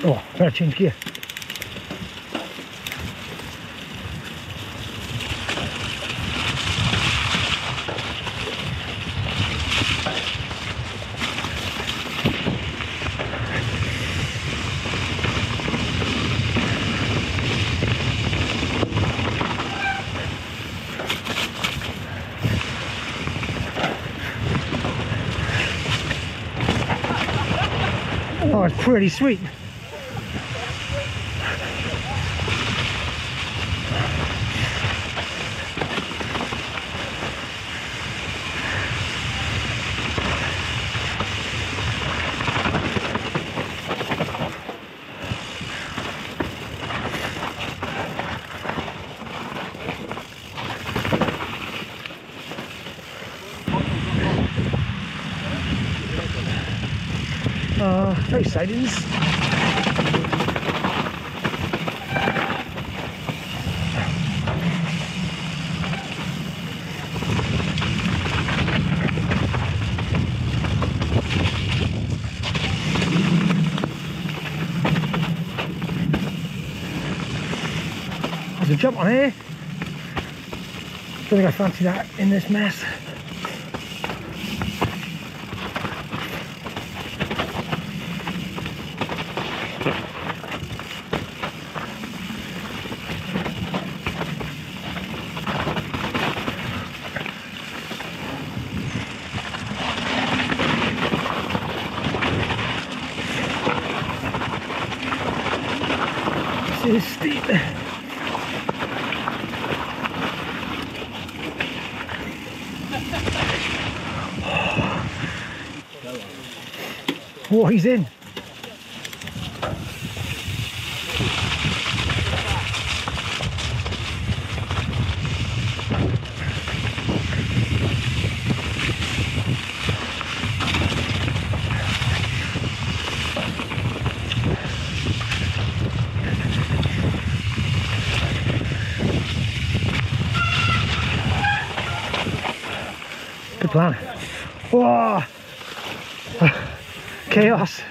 Oh, better change gear. Oh, it's pretty sweet. No sightings. There's a jump on here. Don't think I fancy that in this mess. This is steep. Oh, he's in. Good plan. Whoa! Chaos.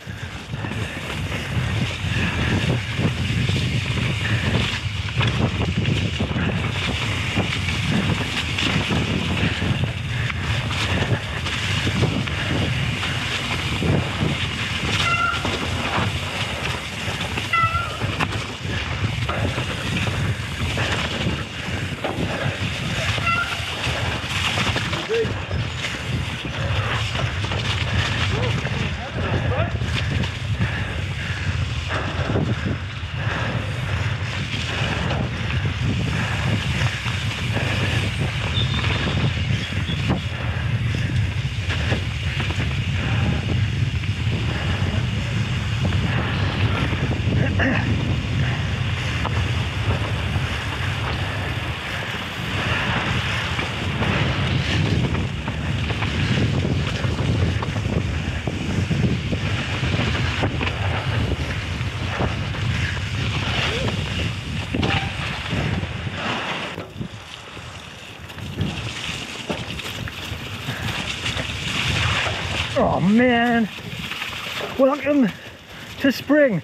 Oh man, welcome to spring.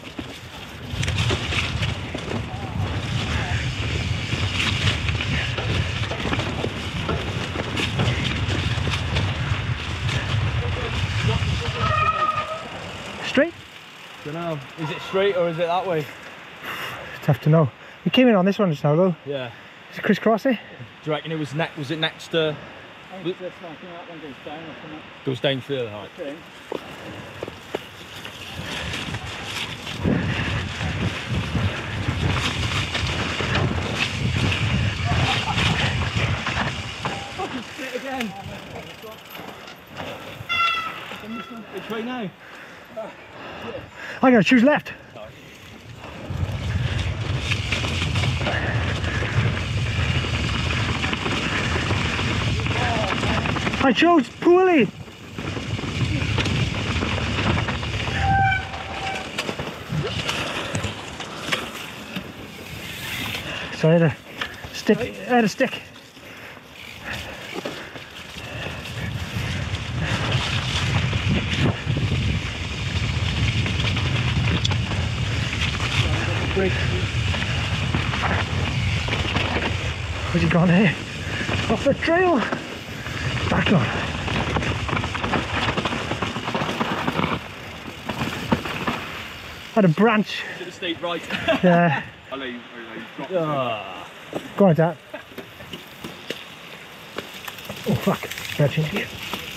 Straight? Don't know. Is it straight or is it that way? It's tough to know. We came in on this one just now though. Yeah. Is it crisscrossy? Do you reckon it was was it next to? I think this one, that one goes down or something. Goes down further, right? Okay. Fucking split again. Which way now? I'm gonna choose left. I chose poorly. So I had a stick. I had a stick. break. Where's he gone here? Off the trail. Back on. Had a branch. Should have stayed right. Yeah. I'll let you drop it. Go on, Dad. Oh fuck. Better change gear.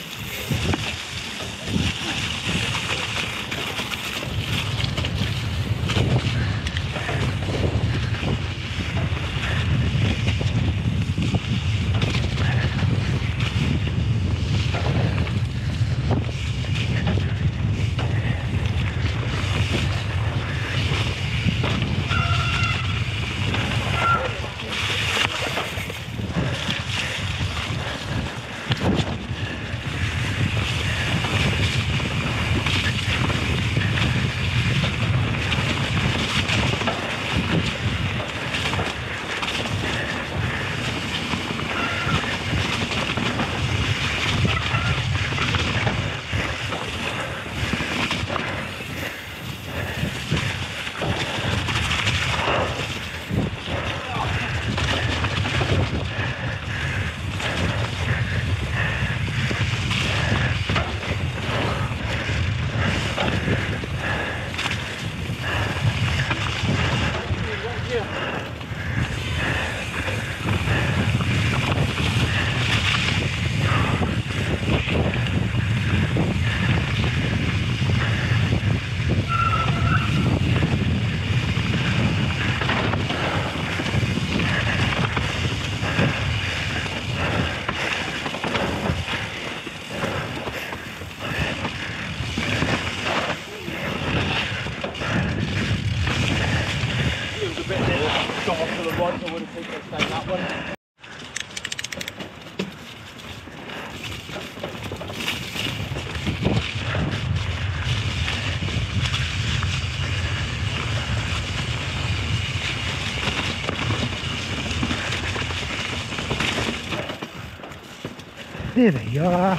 There they are.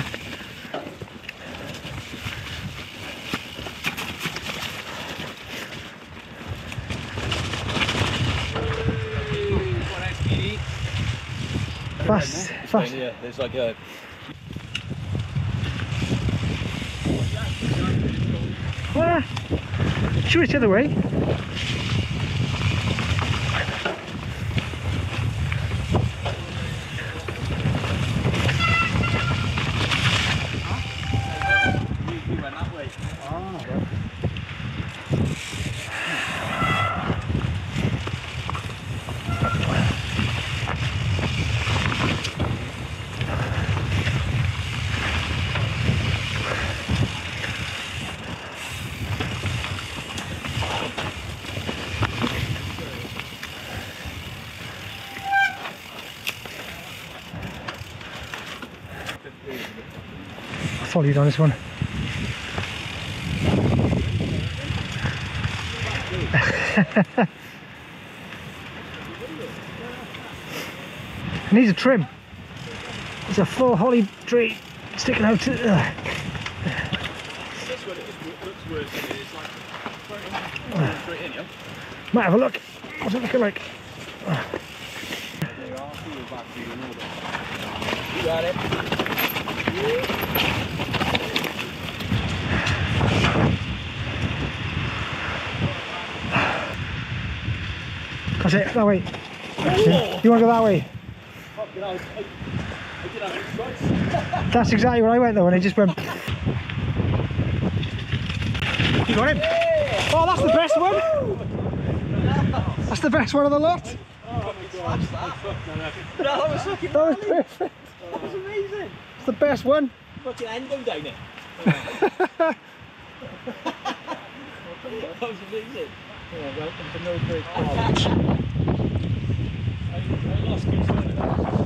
Fast, fast. Yeah, there's like a. Ah, shoot it the other way. You went that way. Ah, I'll follow you on this one. It needs a trim. It's a full holly tree sticking out to. This one looks worse than it is. Like straight in, yeah. Might have a look. What's it looking like? You got it. That's it, that way. You want to go that way? Fucking hell, I did have it. That's exactly where I went though, and it just went. You got him? Oh, that's the best one! That's the best one of the lot! That was fucking That was perfect! That was amazing! It's the best one! Fucking end going down it. That was amazing. yeah, welcome to No Bridge. I lost control of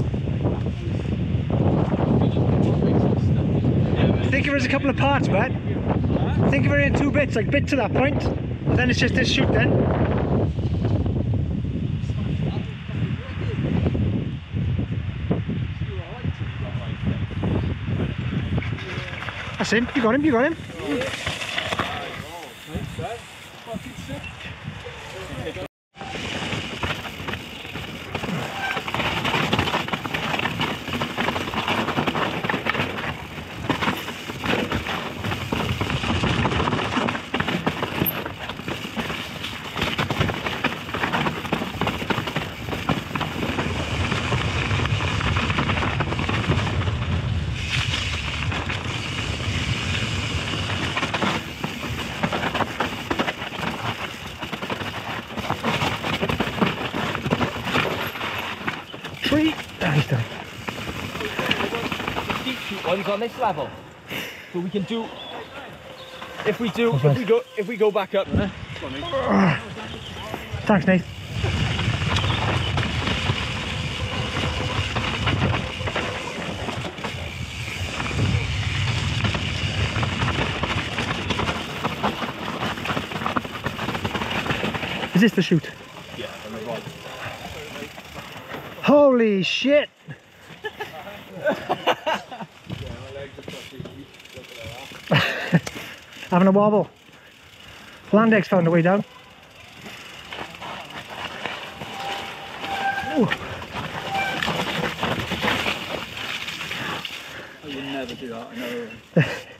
that. Think of it as a couple of parts, Matt. Think of it in two bits, like bit to that point, and then it's just this shoot then. That's him, you got him, you got him. Fucking sick. He's done. The deep shoot one's on this level, so we can do. If we go back up. Thanks, Nate. Is this the chute? Yeah, on the right. Holy shit! Having a wobble. Landex found a way down. Ooh. I would never do that, I know.